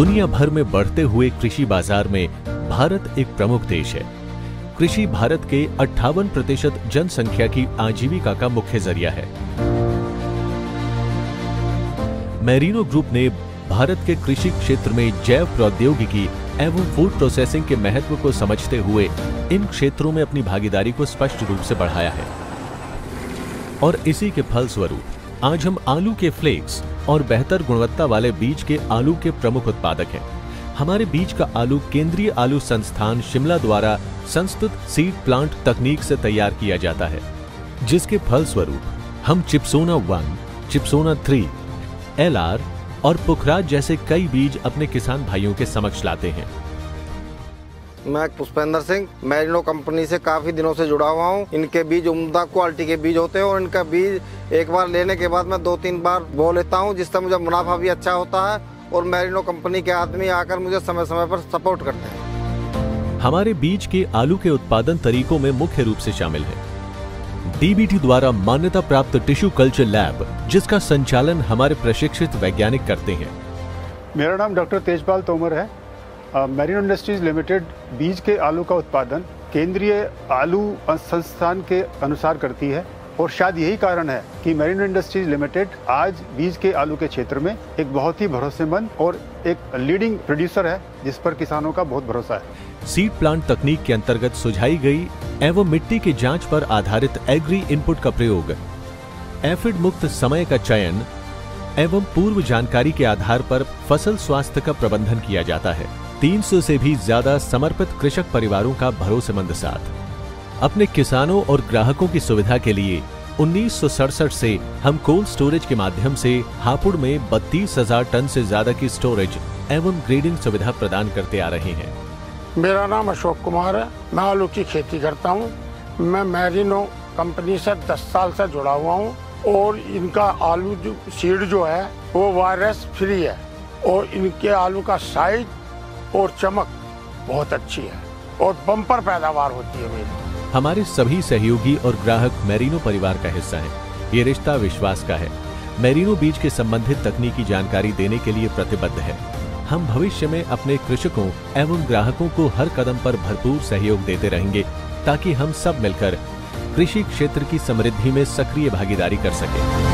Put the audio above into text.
दुनिया भर में बढ़ते हुए कृषि बाजार में भारत एक प्रमुख देश है। कृषि भारत के 58% जनसंख्या की आजीविका का मुख्य जरिया है। मैरिनो ग्रुप ने भारत के कृषि क्षेत्र में जैव प्रौद्योगिकी एवं फूड प्रोसेसिंग के महत्व को समझते हुए इन क्षेत्रों में अपनी भागीदारी को स्पष्ट रूप से बढ़ाया है और इसी के फलस्वरूप आज हम आलू के फ्लेक्स और बेहतर गुणवत्ता वाले बीज के आलू के प्रमुख उत्पादक हैं। हमारे बीज का आलू केंद्रीय आलू संस्थान शिमला द्वारा संस्तुत सीड प्लांट तकनीक से तैयार किया जाता है, जिसके फलस्वरूप हम चिप्सोना 1, चिप्सोना 3, LR और पुखराज जैसे कई बीज अपने किसान भाइयों के समक्ष लाते हैं। मैं पुष्पेंद्र सिंह मैरिनो कंपनी से काफ़ी दिनों से जुड़ा हुआ हूँ। इनके बीज उम्दा क्वालिटी के बीज होते हैं और इनका बीज एक बार लेने के बाद मैं 2-3 बार बो लेता हूँ, जिससे मुझे मुनाफा भी अच्छा होता है और मैरिनो कंपनी के आदमी आकर मुझे समय समय पर सपोर्ट करते हैं। हमारे बीज के आलू के उत्पादन तरीकों में मुख्य रूप से शामिल है DBT द्वारा मान्यता प्राप्त टिश्यू कल्चर लैब, जिसका संचालन हमारे प्रशिक्षित वैज्ञानिक करते हैं। मेरा नाम डॉक्टर तेजपाल तोमर है। मैरिनो इंडस्ट्रीज लिमिटेड बीज के आलू का उत्पादन केंद्रीय आलू संस्थान के अनुसार करती है और शायद यही कारण है कि मैरिनो इंडस्ट्रीज लिमिटेड आज बीज के आलू के क्षेत्र में एक बहुत ही भरोसेमंद और एक लीडिंग प्रोड्यूसर है, जिस पर किसानों का बहुत भरोसा है। सीड प्लांट तकनीक के अंतर्गत सुझाई गई एवं मिट्टी की जांच पर आधारित एग्री इनपुट का प्रयोग, एफिड मुक्त समय का चयन एवं पूर्व जानकारी के आधार पर फसल स्वास्थ्य का प्रबंधन किया जाता है। 300 से भी ज्यादा समर्पित कृषक परिवारों का भरोसेमंद साथ। अपने किसानों और ग्राहकों की सुविधा के लिए 1967 से हम कोल्ड स्टोरेज के माध्यम से हापुड़ में 32,000 टन से ज्यादा की स्टोरेज एवं ग्रेडिंग सुविधा प्रदान करते आ रहे हैं। मेरा नाम अशोक कुमार है। मैं आलू की खेती करता हूँ। मैं मैरिनो कंपनी से 10 साल से जुड़ा हुआ हूँ और इनका आलू जो सीड जो है वो वायरस फ्री है और इनके आलू का साइज और चमक बहुत अच्छी है और बम्पर पैदावार होती है मेरी। हमारे सभी सहयोगी और ग्राहक मैरिनो परिवार का हिस्सा हैं। ये रिश्ता विश्वास का है। मैरिनो बीज के संबंधित तकनीकी जानकारी देने के लिए प्रतिबद्ध है। हम भविष्य में अपने कृषकों एवं ग्राहकों को हर कदम पर भरपूर सहयोग देते रहेंगे, ताकि हम सब मिलकर कृषि क्षेत्र की समृद्धि में सक्रिय भागीदारी कर सकें।